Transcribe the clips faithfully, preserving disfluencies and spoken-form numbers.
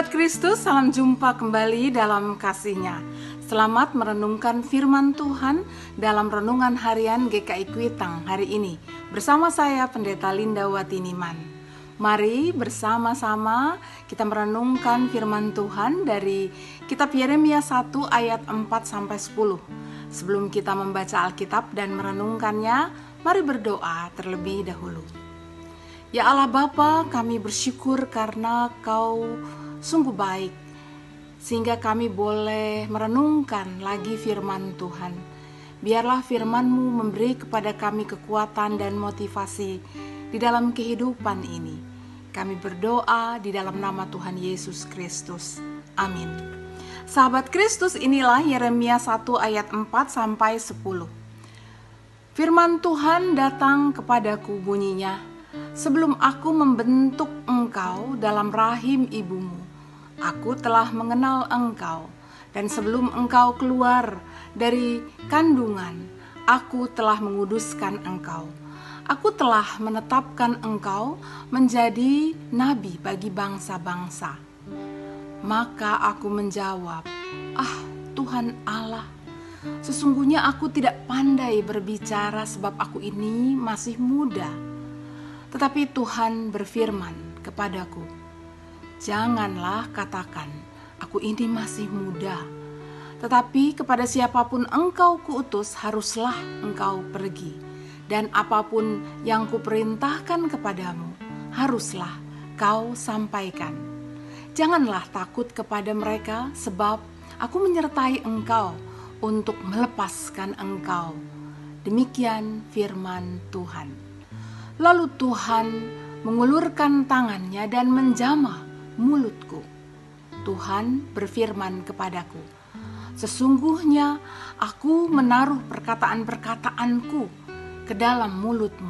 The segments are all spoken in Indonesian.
Sahabat Kristus, salam jumpa kembali dalam kasih-Nya. Selamat merenungkan firman Tuhan dalam renungan harian G K I Kuitang hari ini. Bersama saya Pendeta Linda Watiniman. Mari bersama-sama kita merenungkan firman Tuhan dari kitab Yeremia satu ayat empat sampai sepuluh. Sebelum kita membaca Alkitab dan merenungkannya, mari berdoa terlebih dahulu. Ya Allah Bapa, kami bersyukur karena Kau sungguh baik, sehingga kami boleh merenungkan lagi firman Tuhan. Biarlah firman-Mu memberi kepada kami kekuatan dan motivasi di dalam kehidupan ini. Kami berdoa di dalam nama Tuhan Yesus Kristus. Amin. Sahabat Kristus, inilah Yeremia satu ayat empat sampai sepuluh. Firman Tuhan datang kepadaku bunyinya, sebelum aku membentuk engkau dalam rahim ibumu, aku telah mengenal engkau, dan sebelum engkau keluar dari kandungan, aku telah menguduskan engkau. Aku telah menetapkan engkau menjadi nabi bagi bangsa-bangsa. Maka aku menjawab, ah Tuhan Allah, sesungguhnya aku tidak pandai berbicara sebab aku ini masih muda. Tetapi Tuhan berfirman kepadaku, janganlah katakan, aku ini masih muda. Tetapi kepada siapapun engkau kuutus, haruslah engkau pergi. Dan apapun yang kuperintahkan kepadamu, haruslah kau sampaikan. Janganlah takut kepada mereka, sebab aku menyertai engkau untuk melepaskan engkau. Demikian firman Tuhan. Lalu Tuhan mengulurkan tangannya dan menjamah mulutku. Tuhan berfirman kepadaku, sesungguhnya aku menaruh perkataan-perkataanku ke dalam mulutmu.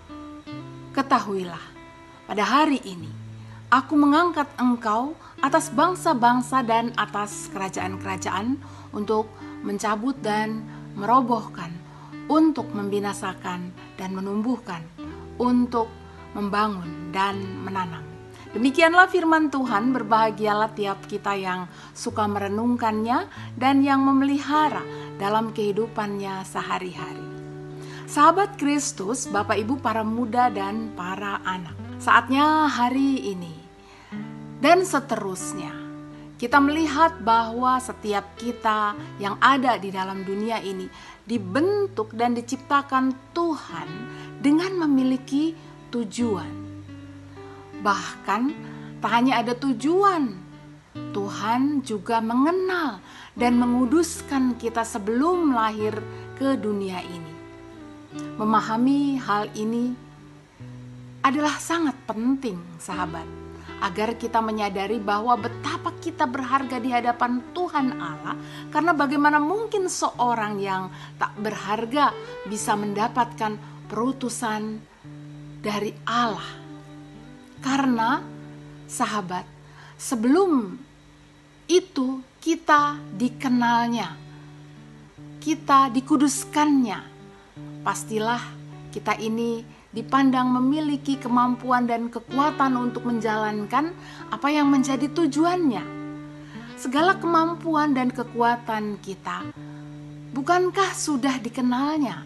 Ketahuilah, pada hari ini aku mengangkat engkau atas bangsa-bangsa dan atas kerajaan-kerajaan untuk mencabut dan merobohkan, untuk membinasakan dan menumbuhkan, untuk membangun dan menanam. Demikianlah firman Tuhan. Berbahagialah tiap kita yang suka merenungkannya dan yang memelihara dalam kehidupannya sehari-hari. Sahabat Kristus, Bapak Ibu, para muda dan para anak, saatnya hari ini dan seterusnya kita melihat bahwa setiap kita yang ada di dalam dunia ini dibentuk dan diciptakan Tuhan dengan memiliki tujuan. Bahkan tak hanya ada tujuan, Tuhan juga mengenal dan menguduskan kita sebelum lahir ke dunia ini. Memahami hal ini adalah sangat penting, sahabat, agar kita menyadari bahwa betapa kita berharga di hadapan Tuhan Allah. Karena bagaimana mungkin seorang yang tak berharga bisa mendapatkan perutusan dari Allah. Karena sahabat, sebelum itu kita dikenalnya, kita dikuduskannya. Pastilah kita ini dipandang memiliki kemampuan dan kekuatan untuk menjalankan apa yang menjadi tujuannya. Segala kemampuan dan kekuatan kita, bukankah sudah dikenalnya?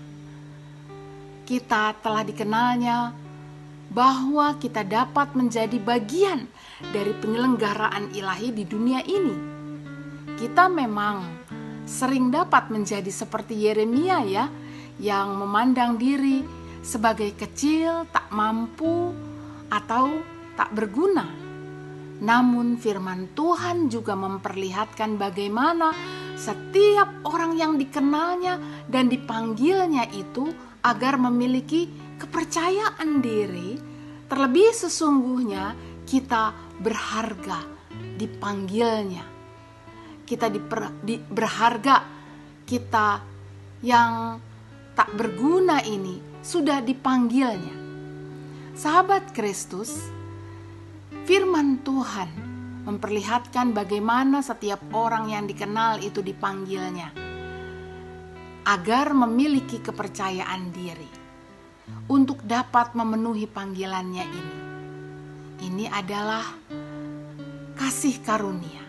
Kita telah dikenalnya bahwa kita dapat menjadi bagian dari penyelenggaraan ilahi di dunia ini. Kita memang sering dapat menjadi seperti Yeremia ya, yang memandang diri sebagai kecil, tak mampu, atau tak berguna. Namun firman Tuhan juga memperlihatkan bagaimana setiap orang yang dikenalnya dan dipanggilnya itu agar memiliki kepercayaan diri, terlebih sesungguhnya kita berharga dipanggilnya. Kita diper, di, berharga, kita yang tak berguna ini sudah dipanggilnya. Sahabat Kristus, firman Tuhan memperlihatkan bagaimana setiap orang yang dikenal itu dipanggilnya agar memiliki kepercayaan diri untuk dapat memenuhi panggilannya ini. Ini adalah kasih karunia.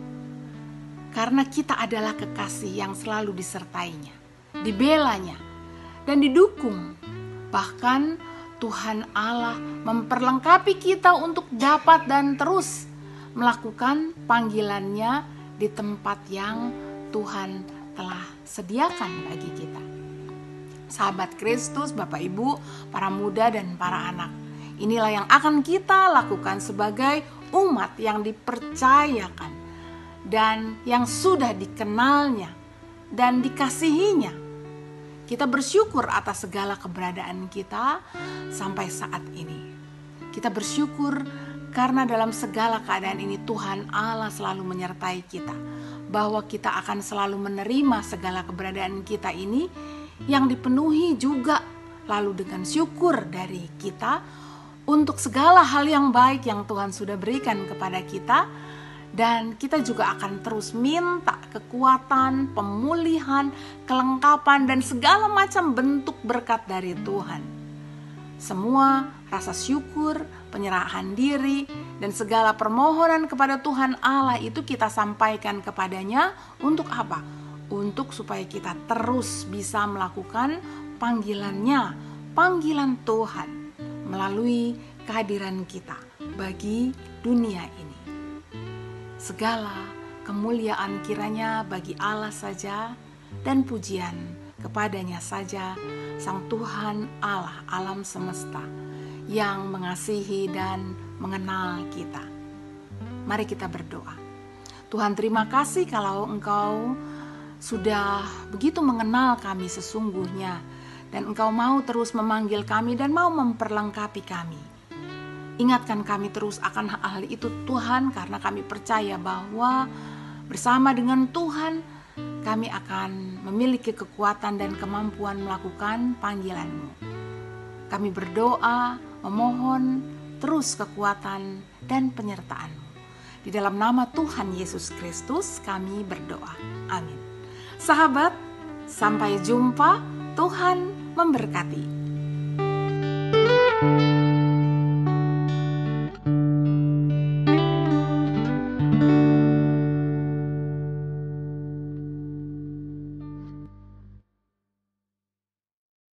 Karena kita adalah kekasih yang selalu disertainya, dibelanya, dan didukung. Bahkan Tuhan Allah memperlengkapi kita untuk dapat dan terus melakukan panggilannya di tempat yang Tuhan telah sediakan bagi kita. Sahabat Kristus, Bapak Ibu, para muda dan para anak, inilah yang akan kita lakukan sebagai umat yang dipercayakan dan yang sudah dikenalnya dan dikasihinya. Kita bersyukur atas segala keberadaan kita sampai saat ini. Kita bersyukur karena dalam segala keadaan ini Tuhan Allah selalu menyertai kita, bahwa kita akan selalu menerima segala keberadaan kita ini yang dipenuhi juga lalu dengan syukur dari kita untuk segala hal yang baik yang Tuhan sudah berikan kepada kita. Dan kita juga akan terus minta kekuatan, pemulihan, kelengkapan, dan segala macam bentuk berkat dari Tuhan. Semua rasa syukur, penyerahan diri, dan segala permohonan kepada Tuhan Allah itu kita sampaikan kepadanya untuk apa? Untuk supaya kita terus bisa melakukan panggilannya, panggilan Tuhan melalui kehadiran kita bagi dunia ini. Segala kemuliaan kiranya bagi Allah saja dan pujian kepadanya saja, Sang Tuhan Allah alam semesta yang mengasihi dan mengenal kita. Mari kita berdoa. Tuhan, terima kasih kalau Engkau sudah begitu mengenal kami sesungguhnya, dan Engkau mau terus memanggil kami dan mau memperlengkapi kami. Ingatkan kami terus akan hal itu Tuhan, karena kami percaya bahwa bersama dengan Tuhan kami akan memiliki kekuatan dan kemampuan melakukan panggilan-Mu. Kami berdoa, memohon terus kekuatan dan penyertaan-Mu. Di dalam nama Tuhan Yesus Kristus kami berdoa. Amin. Sahabat, sampai jumpa. Tuhan memberkati.